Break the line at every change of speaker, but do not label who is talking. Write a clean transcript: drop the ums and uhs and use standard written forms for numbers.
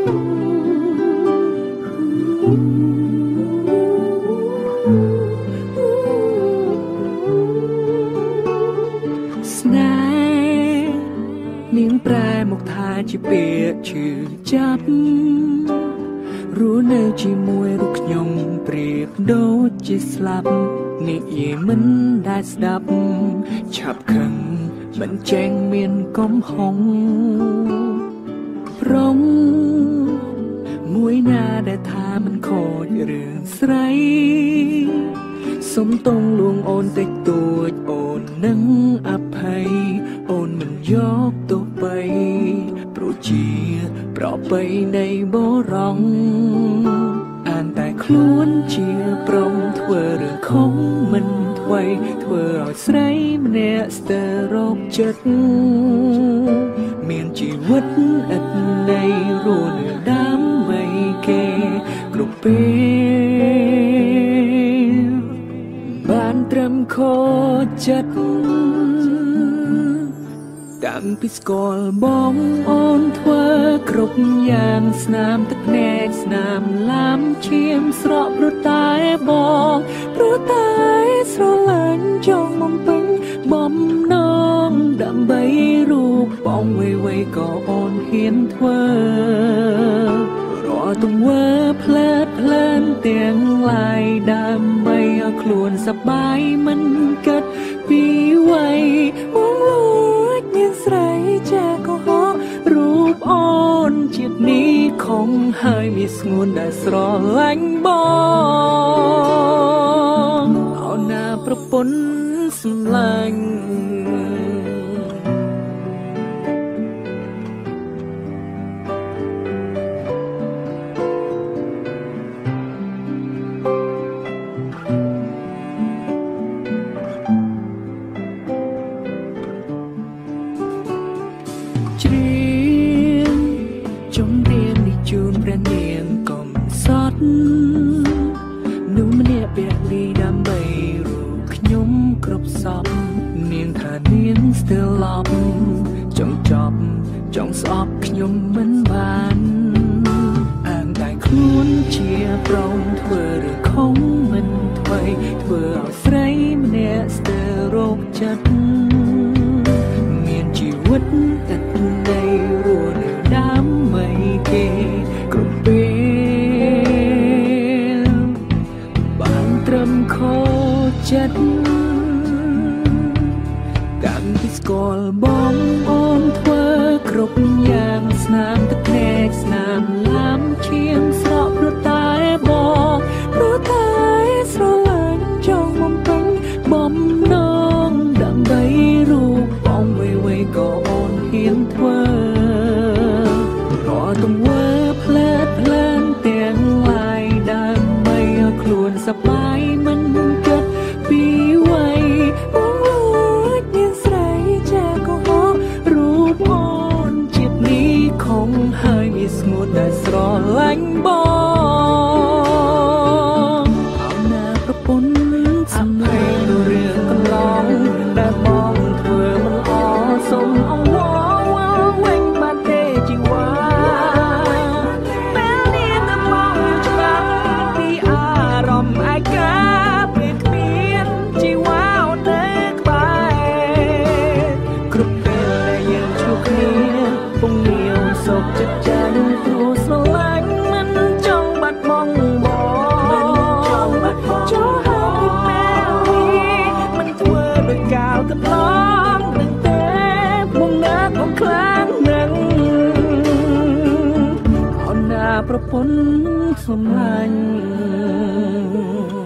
នាងប្រែមកថាជាពាក្យឈឺចាប់รู้នៅជាមួយរូបខ្ញុំប្រៀបដូចជាស្លាប់និយាយមិនដែលស្ដាប់ឆាប់ខឹងមិនចេញមានកំហុងប្រងមួយណាដែលថាមិនខូចរឿងស្រីសុំតងលួងអូនតិចតួចអូននឹងអភ័យអូនមិនយកទៅបីព្រោះជាប្រពៃនៃបុរងអានតែខ្លួនជាព្រមធ្វើរឿងខំមិនថ្មីធ្វើឲ្យស្រីម្នាក់ស្ទើររោគចិត្តមានជីវិតឥតន័យរស់នៅដើម្បីគេគ្រប់ពេលបានត្រឹមខូចចិត្តតាំងពីស្គាល់បងអូនធ្វើគ្រប់យ៉ាងស្នាមទឹកភ្នែកស្នាមឡាំឈាមស្រក់ព្រោះតែបងព្រោះតែស្រឡាញ់ចង់បំពេញបំណងដើម្បីរូបបងវេវក៏អូនហ៊ានធ្វើរាល់ទង្វើផ្លែតផ្លែនទាំងឡាយដើម្បីឲ្យខ្លួនសប្បាយមិនគិតពីវ័យបងលួចមានស្រីចាក៏ហោរូបអូនជាតិនេះខំហើយមានស្ងួនដែលស្រឡាញ់បងអូនណាប្រពន្ធសម្លាញ់ច្រៀងចំរៀននេះជូនព្រះនាងកំសត់នោះម្នាក់ពលីដើម្បីរូបខ្ញុំគ្រប់សពនាងថានាងស្ទើរឡប់ចង់ចប់ចង់ស្អប់ខ្ញុំមិនបានអានតែខ្លួនជាប្រងធ្វើរឿងខំមិនថ្មីធ្វើឲ្យស្រីម្នាក់ស្ទើររោគចិត្តមានជីវិតតែនៃរស់នៅដើម្បីគេគ្រប់ពេលបានត្រឹមខូចចិត្តតាំងពីស្គាល់បងអូនធ្វើគ្រប់យ៉ាងស្នាមទឹកភ្នែកស្នាមឡាំឈាមស្រក់ព្រោះតែបងព្រោះតែស្រឡាញ់ចង់បំពេញបំណងដើម្បីរូបបងវេវក៏អូនហ៊ានធ្វើរាល់ទង្វើផ្លែតផ្លែនទាំងឡាយដើម្បីឲ្យខ្លួនសប្បាយមិនគិតពីវ័យបងលួចមានស្រីចាក៏ហោរូបអូនជាតិនេះខំហើយមានស្ងួនដែលស្រឡាញ់បងអូនណាប្រពន្ធសម្លេងរឿងកន្លងដែលបងធ្វើមិនអសុំអង្វរវិញបានទេជីវ៉ាពេលនេះតែមកច្បាស់ពីអារម្មណ៍ឯកាពេលគ្មានជីវ៉ានៅក្បែរគ្រប់ពេលដែលយើងជួបគ្នាពងងាវសុខចិត្តចាស់ព្រោះស្រឡាញ់មិនចង់បាត់បង់បងចូលហើយពេលនេះមិនធ្វើដោយកាលកន្លងនឹងទេមកណាបងខ្លាំងនឹងអូនណាប្រពន្ធសម្លាញ់